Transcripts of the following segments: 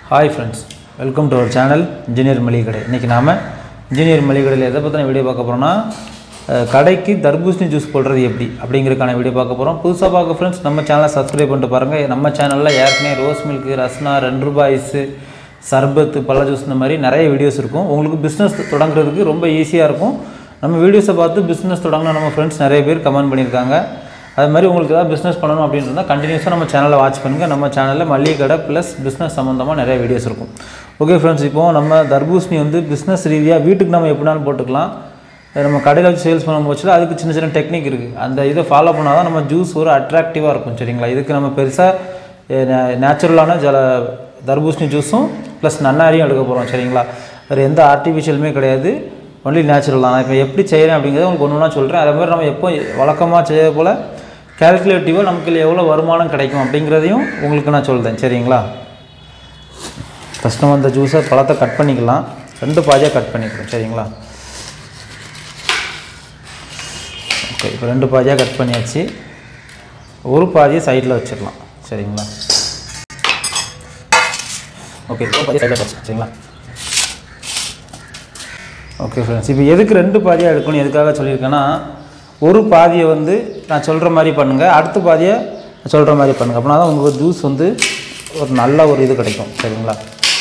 Hi friends, welcome to our channel engineermalikaikadai. இன்னைக்கு நாம engineermalikaikadaiல எதை பத்தின வீடியோ பார்க்க போறோம்னா கடைக்கு தர்பூசணி ஜூஸ் போடுறது எப்படி அப்படிங்கறதுக்கான வீடியோ பார்க்க போறோம். புதுசா பார்க்க फ्रेंड्स நம்ம சேனலை சப்ஸ்கிரைப் பண்ணிட்டு பாருங்க. நம்ம சேனல்ல ஏற்கனவே ரோஸ்மில்க், ரஸ்னா, 2 ரூபாய்ஸ், சர்பத், பழ ஜூஸ் இந்த மாதிரி நிறைய வீடியோஸ் இருக்கும். உங்களுக்கு பிசினஸ் தொடங்குறதுக்கு ரொம்ப ஈஸியா இருக்கும். நம்ம வீடியோஸை பார்த்து பிசினஸ் தொடங்கணும் நம்ம फ्रेंड्स நிறைய பேர் கமெண்ட் பண்ணிருக்காங்க. அது மாதிரி உங்களுக்கு ஏதாவது பிசினஸ் பண்ணனும் அப்படின்றதா கண்டினியூஸா நம்ம சேனலை வாட்ச் பண்ணுங்க. நம்ம சேனல்ல மளிகை பிளஸ் பிசினஸ் சம்பந்தமா நிறைய வீடியோஸ் இருக்கும். ஓகே फ्रेंड्स, இப்போ நம்ம தர்பூசணி வந்து பிசினஸ் ரீதியா வீட்டுக்கு நம்ம எப்படினாலும் போட்டுக்கலாம். நம்ம கடையில வச்சு சேல்ஸ் பண்ணும்போது அதுக்கு சின்ன சின்ன டெக்னிக் இருக்கு. அந்த இதை ஃபாலோ பண்ணாதான் நம்ம ஜூஸ் ஒரு அட்ராக்டிவா இருக்கும். சரிங்களா? இதுக்கு நம்ம பெருசா நேச்சுரலான தர்பூசணி ஜூஸும் ப்ளஸ் நன்னாரியும் எடுக்க போறோம். சரிங்களா? வேற எந்த ஆர்டிஃபிஷியலுமே கிடையாது. ஒன்லி நேச்சுரல் தான். இப்போ எப்படி செய்யறேன் அப்படிங்கறத உங்களுக்கு ஒவ்வொண்ணா சொல்றேன். அதே மாதிரி நம்ம எப்போ வழக்கமா செய்யற போல கால்குலேட்டிவா நமக்கு எவ்வளவு வருமானம் கிடைக்கும் அப்படிங்கறதையும் உங்களுக்கு நான் சொல்றேன். சரிங்களா? ஃபர்ஸ்ட் நம்ம அந்த ஜூஸை பழத்தை கட் பண்ணிக்கலாம். ரெண்டு பாதியா கட் பண்ணிக்கலாம். சரிங்களா? ஓகே, இப்போ ரெண்டு பாதியா கட் பண்ணியாச்சு. ஒரு பாதியை சைடுல வச்சிரலாம். சரிங்களா? ஓகே, ஒரு பாதியை சைடுல வச்சு. சரிங்களா? ஓகே फ्रेंड्स, இப்போ எதுக்கு ரெண்டு பாதியா எடுக்கணும் எதுக்காக சொல்லியிருக்கேன்னா, ஒரு பாதியை வந்து நான் சொல்கிற மாதிரி பண்ணுங்கள், அடுத்த பாதியை சொல்கிற மாதிரி பண்ணுங்கள். அப்படின்னா தான் உங்களுக்கு ஜூஸ் வந்து ஒரு நல்ல ஒரு இது கிடைக்கும். சரிங்களா?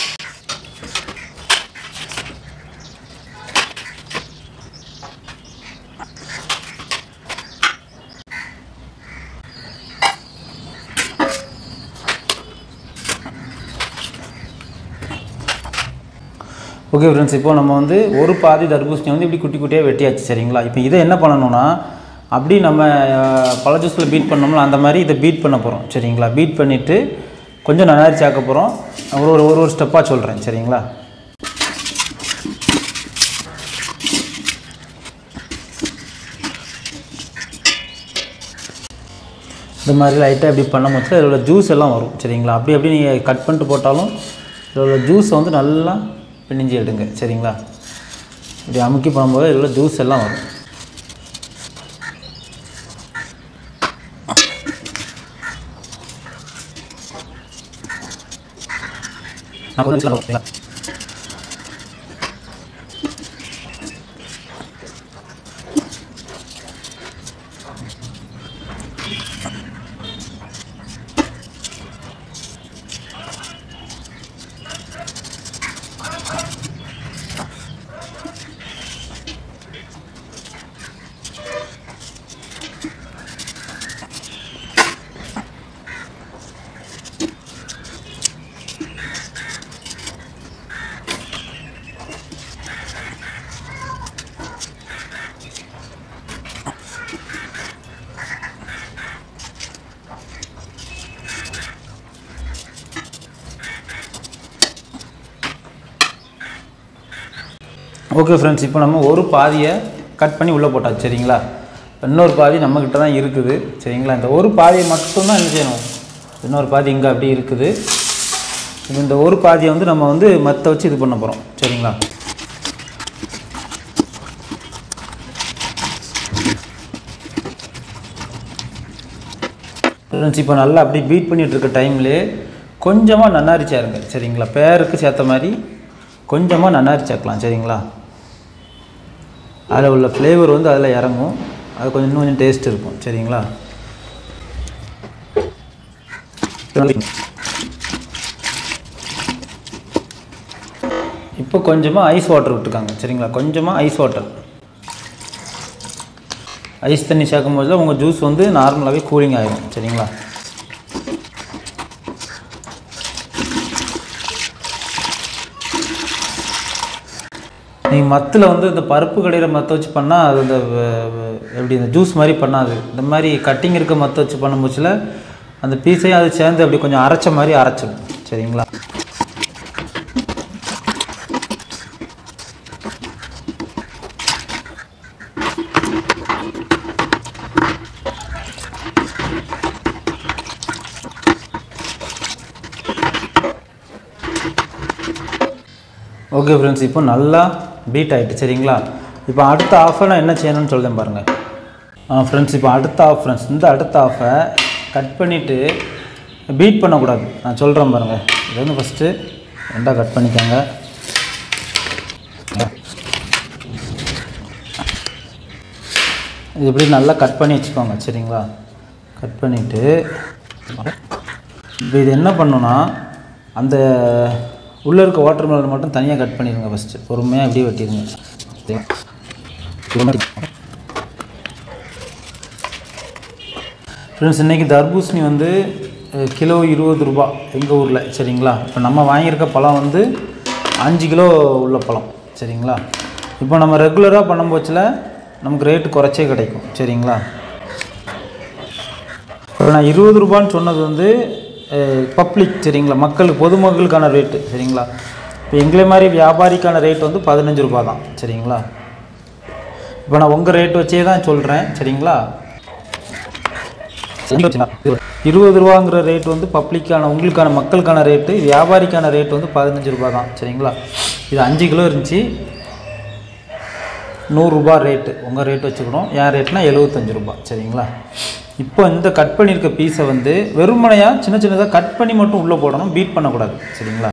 ஓகே ஃப்ரெண்ட்ஸ், இப்போ நம்ம வந்து ஒரு பாதி தர்பூசணி வந்து இப்படி குட்டி குட்டியாக வெட்டியாச்சு. சரிங்களா? இப்போ இதை என்ன பண்ணணும்னா, அப்படி நம்ம பழ ஜூஸில் பீட் பண்ணோம்ல அந்த மாதிரி இதை பீட் பண்ண போகிறோம். சரிங்களா? பீட் பண்ணிவிட்டு கொஞ்சம் நன்னாரி சேர்க்க போகிறோம். ஒரு ஸ்டெப்பாக சொல்கிறேன். சரிங்களா? இந்த மாதிரி லைட்டாக இப்படி பண்ணும்போது இதோட ஜூஸ் எல்லாம் வரும். சரிங்களா? அப்படி நீங்கள் கட் பண்ணிட்டு போட்டாலும் இதோட ஜூஸை வந்து நல்லா பிழிஞ்சு எடுங்க. சரிங்களா? இப்படி அமுக்கி பண்ணும்போது இதில் ஜூஸ் எல்லாம் வரும். ஓகே ஃப்ரெண்ட்ஸ், இப்போ நம்ம ஒரு பாதியை கட் பண்ணி உள்ளே போட்டாச்சு. சரிங்களா? இன்னொரு பாதி நம்மக்கிட்ட தான் இருக்குது. சரிங்களா? இந்த ஒரு பாதியை மட்டும்தான் என்ன செய்யணும், இன்னொரு பாதி இங்கே அப்படி இருக்குது. இந்த ஒரு பாதியை வந்து நம்ம வந்து மற்ற வச்சு இது பண்ண போகிறோம். சரிங்களா? ஃப்ரெண்ட்ஸ், இப்போ நல்லா அப்படி பீட் பண்ணிகிட்டு இருக்க டைம்லேயே கொஞ்சமாக நன்னாரி சேருங்க. சரிங்களா? பேருக்கு சேர்த்த மாதிரி கொஞ்சமாக நன்னாரி சேர்க்கலாம். சரிங்களா? அதில் உள்ள ஃப்ளேவர் வந்து அதில் இறங்கும். அது கொஞ்சம் டேஸ்ட் இருக்கும். சரிங்களா? இப்போ கொஞ்சமாக ஐஸ் வாட்டர் விட்டுருக்காங்க. சரிங்களா? கொஞ்சமாக ஐஸ் வாட்டர், ஐஸ் தண்ணி சேர்க்கும் போது உங்கள் ஜூஸ் வந்து நார்மலாகவே கூலிங் ஆகிடும். சரிங்களா? நீங்கள் மத்தில் வந்து இந்த பருப்பு கடையில் மற்ற வச்சு பண்ணால் அது இந்த எப்படி இந்த ஜூஸ் மாதிரி பண்ணாது. இந்த மாதிரி கட்டிங் இருக்க மற்ற வச்சு பண்ணும்போச்சில் அந்த பீஸையும் அது சேர்ந்து அப்படி கொஞ்சம் அரைச்ச மாதிரி அரைச்சிடும். சரிங்களா? ஓகே ஃப்ரெண்ட்ஸ், இப்போ நல்லா பீட் ஆகிட்டு. சரிங்களா? இப்போ அடுத்த ஆஃபை நான் என்ன செய்யணும்னு சொல்லுறேன் பாருங்கள். ஃப்ரெண்ட்ஸ், இப்போ அடுத்த ஆஃப் ஃப்ரெண்ட்ஸ், இந்த அடுத்த ஆஃபை கட் பண்ணிவிட்டு பீட் பண்ணக்கூடாது. நான் சொல்கிறேன் பாருங்கள். இது வந்து ஃபஸ்ட்டு ரெண்டாக கட் பண்ணிக்கோங்க. இது இப்படி நல்லா கட் பண்ணி வச்சுக்கோங்க. சரிங்களா? கட் பண்ணிவிட்டு இப்போ இது என்ன பண்ணுன்னா, அந்த உள்ளே இருக்க வாட்டர்மெலன் மட்டும் தனியாக கட் பண்ணிடுங்க. ஃபஸ்ட்டு பொறுமையாக அப்படியே வெட்டிடுங்க. ஃப்ரெண்ட்ஸ், இன்றைக்கி தர்பூசணி வந்து கிலோ 20 ரூபா எங்கள் ஊரில். சரிங்களா? இப்போ நம்ம வாங்கியிருக்க பழம் வந்து 5 கிலோ உள்ள பழம். சரிங்களா? இப்போ நம்ம ரெகுலராக பண்ணும்போச்சில் நமக்கு ரேட்டு குறைச்சே கிடைக்கும். சரிங்களா? இப்போ நான் 20 ரூபான்னு சொன்னது வந்து பப்ளிக். சரிங்களா? மக்களுக்கு, பொதுமக்களுக்கான ரேட்டு. சரிங்களா? இப்போ எங்களை மாதிரி வியாபாரிக்கான ரேட் வந்து 15 ரூபா தான். சரிங்களா? இப்போ நான் உங்கள் ரேட் வச்சே தான் சொல்கிறேன். சரிங்களா? 20 ரூபாங்கிற ரேட் வந்து பப்ளிக்கான, உங்களுக்கான, மக்களுக்கான ரேட்டு. வியாபாரிக்கான ரேட் வந்து 15 ரூபா தான். சரிங்களா? இது 5 கிலோ இருந்துச்சு, 100 ரூபா ரேட்டு. உங்கள் ரேட் வச்சுக்கணும். என் ரேட்னா 75 ரூபா. சரிங்களா? இப்போ இந்த கட் பண்ணியிருக்க பீஸை வந்து வெறுமனையாக சின்ன சின்னதாக கட் பண்ணி மட்டும் உள்ளே போடணும், பீட் பண்ணக்கூடாது. சரிங்களா?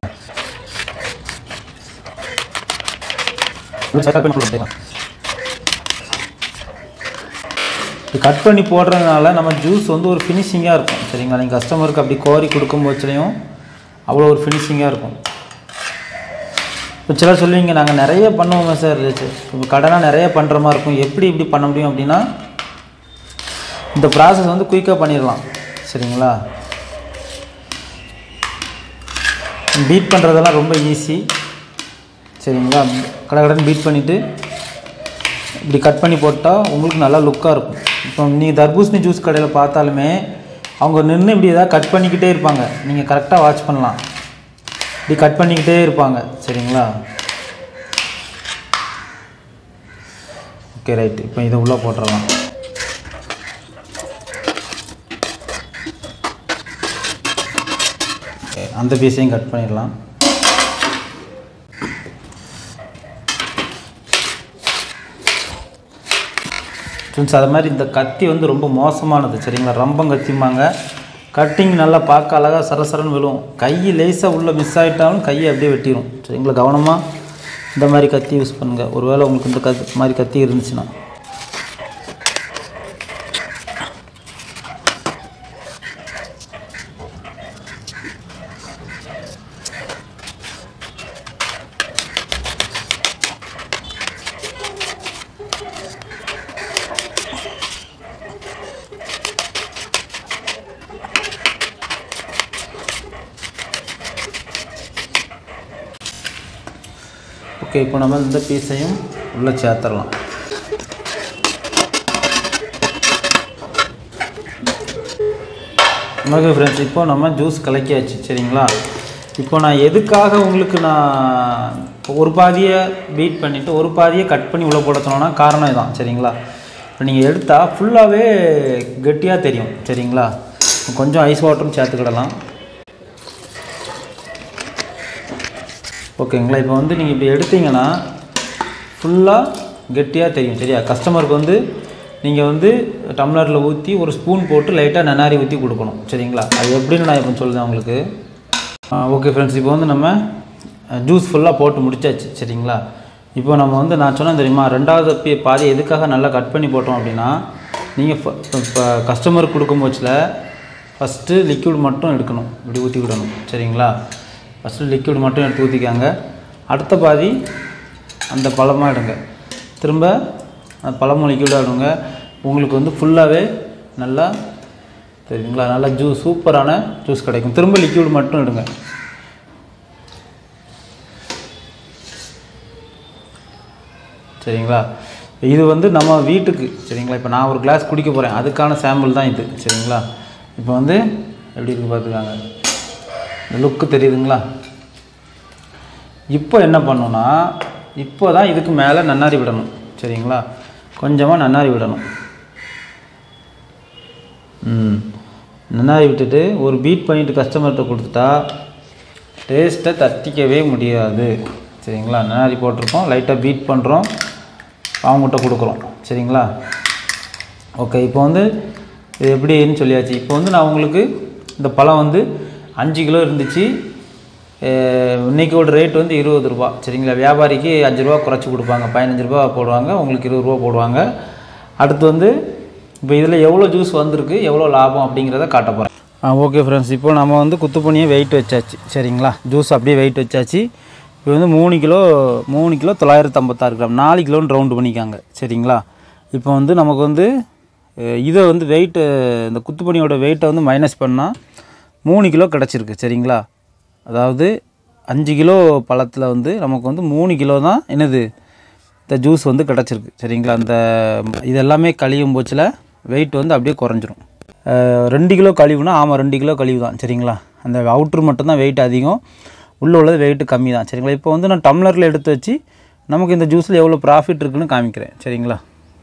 கட் பண்ணி போடுறதுனால நம்ம ஜூஸ் வந்து ஒரு ஃபினிஷிங்காக இருக்கும். சரிங்களா? நீங்கள் கஸ்டமருக்கு அப்படி கோரி கொடுக்கும் போச்சுலையும் அவ்வளோ ஒரு ஃபினிஷிங்காக இருக்கும். இப்போ சிலர் சொல்லுவீங்க, நாங்கள் நிறைய பண்ணுவோங்க சார், இப்போ கடைலாம் நிறைய பண்ணுற மாதிரி இருக்கும், எப்படி இப்படி பண்ண முடியும் அப்படின்னா, இந்த ப்ராசஸ் வந்து குயிக்காக பண்ணிடலாம். சரிங்களா? பீட் பண்ணுறதெல்லாம் ரொம்ப ஈஸி. சரிங்களா? கடன் பீட் பண்ணிவிட்டு இப்படி கட் பண்ணி போட்டால் உங்களுக்கு நல்லா லுக்காக இருக்கும். இப்போ நீங்கள் தர்பூசணி ஜூஸ் கடையில் பார்த்தாலுமே அவங்க நின்று இப்படி எதாவது கட் பண்ணிக்கிட்டே இருப்பாங்க. நீங்கள் கரெக்டாக வாட்ச் பண்ணலாம். இப்படி கட் பண்ணிக்கிட்டே இருப்பாங்க. சரிங்களா? Okay, right. இப்போ இதை உள்ளே போட்டுடலாம். அந்த பீஸையும் கட் பண்ணிடலாம். ஃப்ரெண்ட்ஸ், அது மாதிரி இந்த கத்தி வந்து ரொம்ப மோசமானது. சரிங்களா? ரம்பம் கத்திம்பாங்க. கட்டிங் நல்லா பார்க்க அழகாக சரசரன்னு விழுவும். கை லேசாக உள்ளே மிஸ் ஆகிட்டாலும் கையை அப்படியே வெட்டிடும். சரிங்களா? கவனமாக இந்த மாதிரி கத்தி யூஸ் பண்ணுங்கள். ஒருவேளை உங்களுக்கு இந்த மாதிரி கத்தி இருந்துச்சுன்னா. ஓகே, இப்போ நம்ம இந்த பீஸையும் உள்ளே சேர்த்துடலாம். ஓகே ஃப்ரெண்ட்ஸ், இப்போ நம்ம ஜூஸ் கலக்கியாச்சு. சரிங்களா? இப்போ நான் எதுக்காக உங்களுக்கு நான் ஒரு பாதியை பீட் பண்ணிவிட்டு ஒரு பாதியை கட் பண்ணி உள்ளே போட சொன்னோன்னா காரணம் இதுதான். சரிங்களா? இப்போ நீங்கள் எடுத்தால் ஃபுல்லாகவே கெட்டியாக தெரியும். சரிங்களா? கொஞ்சம் ஐஸ் வாட்டரும் சேர்த்துக்கிடலாம். ஓகேங்களா? இப்போ வந்து நீங்கள் இப்படி எடுத்தீங்கன்னா ஃபுல்லாக கெட்டியாக தெரியும். சரியா? கஸ்டமருக்கு வந்து நீங்கள் வந்து டம்ளரில் ஊற்றி ஒரு ஸ்பூன் போட்டு லைட்டாக நன்னாரி ஊற்றி கொடுக்கணும். சரிங்களா? அது எப்படின்னு நான் இப்போ சொல்லுறேன் உங்களுக்கு. ஓகே ஃப்ரெண்ட்ஸ், இப்போ வந்து நம்ம ஜூஸ் ஃபுல்லாக போட்டு முடிச்சாச்சு. சரிங்களா? இப்போ நம்ம வந்து நான் சொன்னேன் தெரியுமா, ரெண்டாவது பாதி எதுக்காக நல்லா கட் பண்ணி போட்டோம் அப்படின்னா, நீங்கள் இப்போ கஸ்டமருக்கு கொடுக்கும்போச்சில் ஃபஸ்ட்டு லிக்விட் மட்டும் எடுக்கணும், இப்படி ஊற்றி விடணும். சரிங்களா? ஃபஸ்ட்டு லிக்விட் மட்டும் எடுத்து ஊற்றிக்காங்க. அடுத்த பாதி அந்த பழமாக எடுங்க. திரும்ப அந்த பழமும் லிக்விடாக எடுங்க. உங்களுக்கு வந்து ஃபுல்லாகவே நல்லா தெரியுங்களா, நல்லா ஜூஸ், சூப்பரான ஜூஸ் கிடைக்கும். திரும்ப லிக்விட் மட்டும் எடுங்க. சரிங்களா? இது வந்து நம்ம வீட்டுக்கு. சரிங்களா? இப்போ நான் ஒரு கிளாஸ் குடிக்க போகிறேன், அதுக்கான சாம்பிள் தான் இது. சரிங்களா? இப்போ வந்து எப்படி இருக்குது பார்த்துக்காங்க. இந்த லுக்கு தெரியுதுங்களா? இப்போ என்ன பண்ணணும்னா, இப்போ தான் இதுக்கு மேலே நன்னாரி விடணும். சரிங்களா? கொஞ்சமாக நன்னாரி விடணும். நன்னாரி விட்டுட்டு ஒரு பீட் பண்ணிவிட்டு கஸ்டமர்கிட்ட கொடுத்துட்டா டேஸ்ட்டை தட்டிக்கவே முடியாது. சரிங்களா? நன்னாரி போட்டிருக்கோம், லைட்டாக பீட் பண்ணுறோம், அவங்ககிட்ட கொடுக்குறோம். சரிங்களா? ஓகே, இப்போ வந்து இது எப்படின்னு சொல்லியாச்சு. இப்போ வந்து நான் உங்களுக்கு இந்த பழம் வந்து 5 கிலோ இருந்துச்சு, இன்றைக்கோட ரேட் வந்து 20 ரூபா சரிங்களா. வியாபாரிக்கு 5 ரூபா குறைச்சி கொடுப்பாங்க, 15 ரூபா போடுவாங்க, உங்களுக்கு 20 ரூபா போடுவாங்க. அடுத்து வந்து இப்போ இதில் எவ்வளோ ஜூஸ் வந்திருக்கு, எவ்வளோ லாபம் அப்படிங்கிறத காட்ட போகிறேன். ஓகே ஃப்ரெண்ட்ஸ், இப்போ நம்ம வந்து குத்துப்பணியை வெயிட் வச்சாச்சு சரிங்களா. ஜூஸ் அப்படியே வெயிட் வச்சாச்சு. இப்போ வந்து 3 கிலோ 956 கிராம், 4 கிலோன்னு ரவுண்டு பண்ணிக்காங்க சரிங்களா. இப்போ வந்து நமக்கு வந்து இதை வந்து வெயிட்டு, இந்த குத்துப்பணியோட வெயிட்டை வந்து மைனஸ் பண்ணால் 3 கிலோ கிடச்சிருக்கு சரிங்களா. அதாவது 5 கிலோ பழத்தில் வந்து நமக்கு வந்து 3 கிலோ தான் என்னது இந்த ஜூஸ் வந்து கிடச்சிருக்கு சரிங்களா. அந்த இதெல்லாமே கழியும் போச்சில் வெயிட் வந்து அப்படியே குறைஞ்சிரும். 2 கிலோ கழிவுனா ஆமாம் 2 கிலோ கழிவு தான் சரிங்களா. அந்த அவுட்ரு மட்டும்தான் வெயிட் அதிகம், உள்ளே உள்ளது வெயிட்டு கம்மி தான் சரிங்களா. இப்போ வந்து நான் டம்ளரில் எடுத்து வச்சு நமக்கு இந்த ஜூஸில் எவ்வளோ ப்ராஃபிட் இருக்குதுன்னு காமிக்கிறேன் சரிங்களா.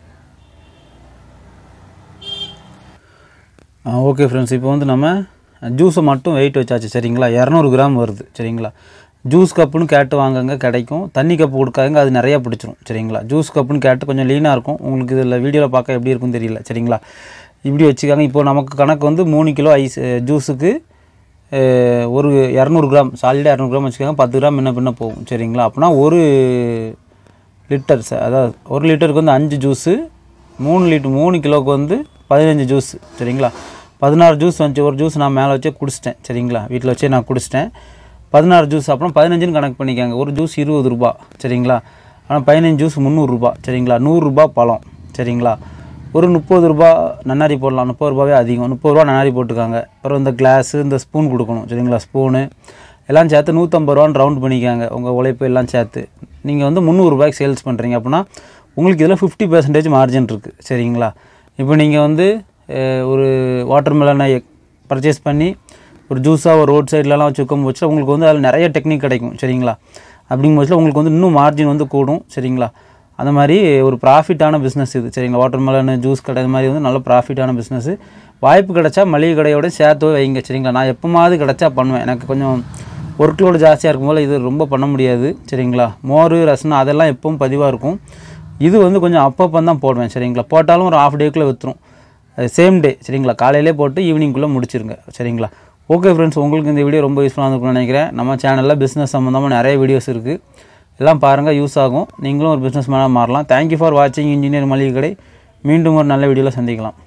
ஓகே ஃப்ரெண்ட்ஸ், இப்போ வந்து நம்ம ஜூஸை மட்டும் வெயிட் வச்சாச்சு சரிங்களா. 200 கிராம் வருது சரிங்களா. ஜூஸ் கப்புன்னு கேட்டு வாங்குங்க, கிடைக்கும். தண்ணி கப்பு கொடுக்காதுங்க, அது நிறையா பிடிச்சிரும் சரிங்களா. ஜூஸ் கப்புன்னு கேட்டு கொஞ்சம் லீனாக இருக்கும், உங்களுக்கு இதில் வீடியோவில் பார்க்க எப்படி இருக்குன்னு தெரியல சரிங்களா. இப்படி வச்சுக்காங்க. இப்போது நமக்கு கணக்கு வந்து 3 கிலோ ஐஸ் ஜூஸுக்கு ஒரு 200 கிராம் சாலிடாக 200 கிராம் வச்சுக்காங்க. 10 கிராம் முன்ன போகும் சரிங்களா. அப்படின்னா 1 லிட்டர் அதாவது 1 லிட்டருக்கு வந்து 5 ஜூஸு, 3 கிலோவுக்கு வந்து 15 ஜூஸ் சரிங்களா. 16 ஜூஸ் வந்துச்சு. ஒரு ஜூஸ் நான் மேலே வச்சே குடிச்சிட்டேன் சரிங்களா, வீட்டில் வச்சே நான் குடிச்சிட்டேன். 16 ஜூஸ் அப்புறம் 15ன்னு கணக்கு பண்ணிக்காங்க. ஒரு ஜூஸ் 20 ரூபா சரிங்களா. ஆனால் 15 ஜூஸ் 300 ரூபா சரிங்களா. 100 ரூபா பழம் சரிங்களா. ஒரு 30 ரூபா நன்னாரி போடலாம், 30 ரூபாவே அதிகம், 30 ரூபா நன்னாரி போட்டுக்காங்க. அப்புறம் இந்த கிளாஸு, இந்த ஸ்பூன் கொடுக்கணும் சரிங்களா. ஸ்பூனு எல்லாம் சேர்த்து 150 ரூபான்னு ரவுண்ட் பண்ணிக்காங்க. உங்கள் உழைப்பு எல்லாம் சேர்த்து நீங்கள் வந்து 300 ரூபாய்க்கு சேல்ஸ் பண்ணுறீங்க அப்படின்னா உங்களுக்கு இதில் 50% மார்ஜின் இருக்குது சரிங்களா. இப்போ நீங்கள் வந்து ஒரு வாட்டர் மெலனை பர்ச்சேஸ் பண்ணி ஒரு ஜூஸாக ஒரு ரோட் சைட்லலாம் வச்சு விற்கும் போச்சு உங்களுக்கு வந்து அதில் நிறைய டெக்னிக் கிடைக்கும் சரிங்களா. அப்படிங்கும் போது உங்களுக்கு வந்து இன்னும் மார்ஜின் வந்து கூடும் சரிங்களா. அந்த மாதிரி ஒரு ப்ராஃபிட்டான பிஸ்னஸ் இது சரிங்களா. வாட்டர் மெலனு ஜூஸ் கடை இது மாதிரி வந்து நல்ல ப்ராஃபிட்டான பிஸ்னஸ். வாய்ப்பு கிடச்சா மளிகை கடையோட சேர்த்து வைங்க சரிங்களா. நான் எப்போமாவது கிடச்சா பண்ணுவேன், எனக்கு கொஞ்சம் ஒர்க் லோடு ஜாஸ்தியாக இருக்கும்போது இது ரொம்ப பண்ண முடியாது சரிங்களா. மோர் ரசம் அதெல்லாம் எப்பவும் பதிவாக இருக்கும். இது வந்து கொஞ்சம் அப்பப்போ தான் போடுவேன் சரிங்களா. போட்டாலும் ஒரு ஹாஃப் டேக்குள்ளே விற்றுரும், சேம் டே சரிங்களா. காலையிலே போட்டு ஈவினிங்குள்ளே முடிச்சிருங்க சரிங்களா. ஓகே ஃப்ரெண்ட்ஸ், உங்களுக்கு இந்த வீடியோ ரொம்ப யூஸ்ஃபுல்லாக இருக்கும்னு நினைக்கிறேன். நம்ம சேனலில் பிஸ்னஸ் சம்மந்தமாக நிறைய வீடியோஸ் இருக்குது, எல்லாம் பாருங்கள், யூஸ் ஆகும். நீங்களும் ஒரு பிஸ்னஸ் மேனாக மாறலாம். தேங்க்யூ ஃபார் வாட்சிங் இன்ஜினியர் மளிகை கடை. மீண்டும் ஒரு நல்ல வீடியோவில் சந்திக்கலாம்.